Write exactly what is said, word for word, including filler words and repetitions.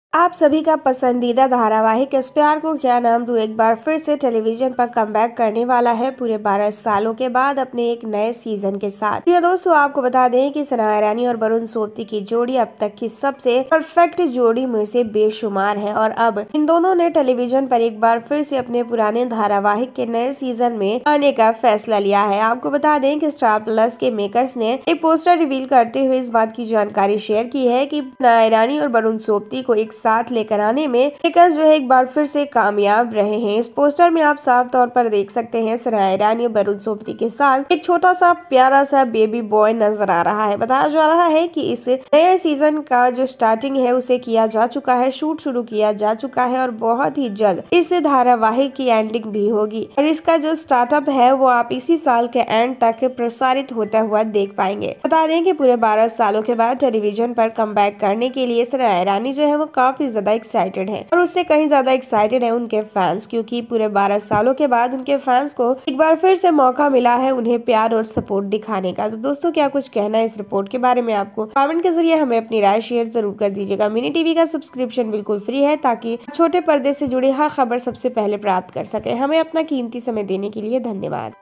आप सभी का पसंदीदा धारावाहिक इस प्यार को क्या नाम दूं एक बार फिर से टेलीविजन पर कमबैक करने वाला है पूरे बारह सालों के बाद अपने एक नए सीजन के साथ। ये दोस्तों आपको बता दें कि सनाया ईरानी और वरुण सोबती की जोड़ी अब तक की सबसे परफेक्ट जोड़ी में से बेशुमार है और अब इन दोनों ने टेलीविजन पर एक बार फिर से अपने पुराने धारावाहिक के नए सीजन में आने का फैसला लिया है। आपको बता दें कि स्टार प्लस के मेकर्स ने एक पोस्टर रिवील करते हुए इस बात की जानकारी शेयर की है कि सनाया ईरानी और वरुण सोबती को एक साथ लेकर आने में मेकर्स जो है एक बार फिर से कामयाब रहे हैं। इस पोस्टर में आप साफ तौर पर देख सकते हैं सनाया ईरानी और वरुण सोबती के साथ एक छोटा सा प्यारा सा बेबी बॉय नजर आ रहा है। बताया जा रहा है कि इस नए सीजन का जो स्टार्टिंग है उसे किया जा चुका है, शूट शुरू किया जा चुका है और बहुत ही जल्द इस धारावाहिक की एंडिंग भी होगी और इसका जो स्टार्टअप है वो आप इसी साल के एंड तक प्रसारित होता हुआ देख पाएंगे। बता दें कि पूरे बारह सालों के बाद टेलीविजन पर कमबैक करने के लिए सनाया ईरानी जो है वो काफी ज्यादा एक्साइटेड है और उससे कहीं ज्यादा एक्साइटेड है उनके फैंस, क्योंकि पूरे बारह सालों के बाद उनके फैंस को एक बार फिर से मौका मिला है उन्हें प्यार और सपोर्ट दिखाने का। तो दोस्तों क्या कुछ कहना है इस रिपोर्ट के बारे में आपको कमेंट के जरिए हमें अपनी राय शेयर जरूर कर दीजिएगा। मिनी टीवी का सब्सक्रिप्शन बिल्कुल फ्री है ताकि छोटे पर्दे से जुड़ी हर खबर सबसे पहले प्राप्त कर सके। हमें अपना कीमती समय देने के लिए धन्यवाद।